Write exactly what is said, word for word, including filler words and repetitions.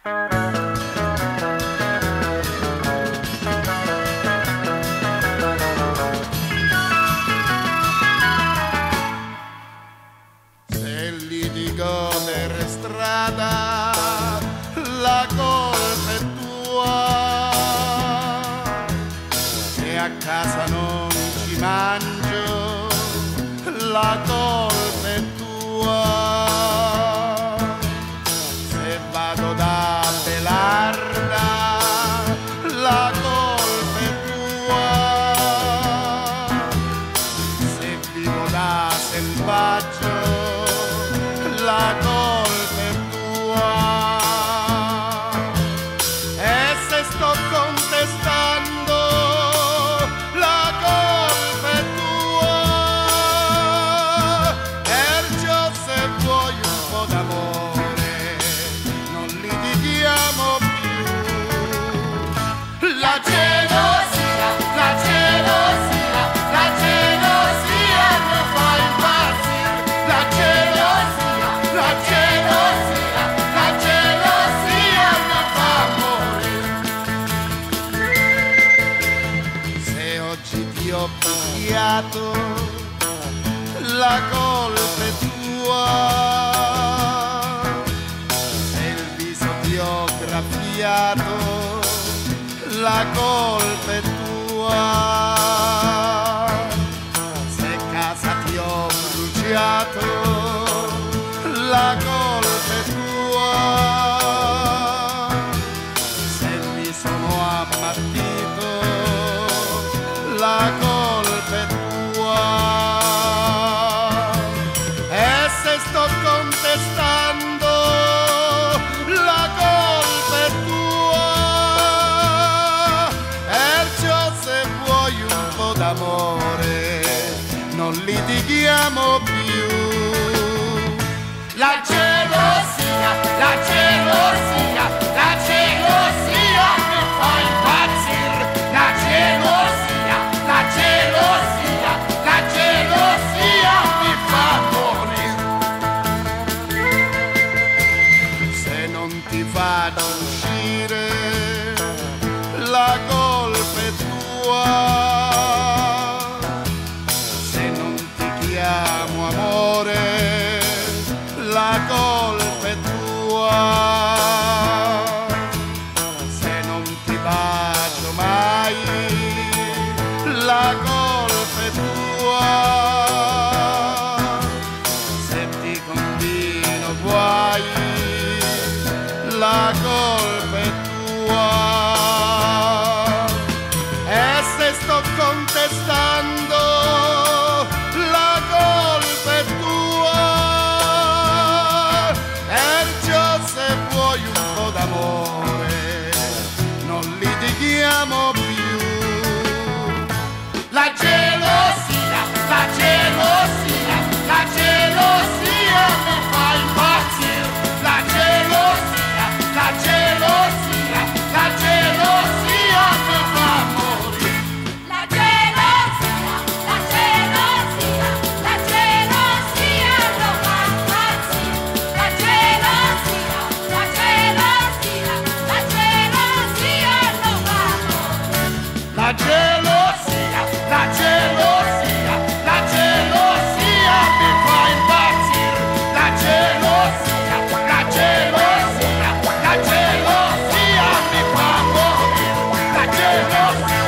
Se litigo per strada la colpa è tua, se a casa non ci mangio la colpa è tua, se vado da Belarda la colpa è tua, se vivo da selvaggio la colpa è tua, e se sto contestando la colpa è tua, perciò se vuoi un po' d'amore non litighiamo più. La gelosia, la gelosia, la gelosia mi fa impazzire, la gelosia, la gelosia, la gelosia mi fa morire. Se oggi ti ho picchiato la colpa è tua, se il viso ti ho graffiato la colpa è tua, se casa ti ho bruciato la colpa è tua, se mi sono ammattito la colpa è tua, e se sto contestando la colpa è tua, perciò se vuoi un po' d'amore non litighiamo più. La gelosia, la gelosia, la gelosia mi fa impazzire, la gelosia, la gelosia, la gelosia mi fa morire. Se non ti faccio uscire la colpa è tua, se non ti chiamo amore la colpa è tua, se non ti bacio mai la colpa è tua, se ti combino guai la colpa è tua, e se sto contestando la colpa è tua, perciò se vuoi un po' d'amore non litighiamo più. La gelosia, la gelosia, la gelosia mi fa impazzire, la gelosia, la gelosia, la gelosia mi fa morire. La gelosia, la gelosia, la gelosia lo fa impazzire, la gelosia, la gelosia, la gelosia lo fa morire. La gelosia, la gelosia, la gelosia mi fa impazzire, la gelosia, la gelosia, la gelosia mi fa morire, la gelosia.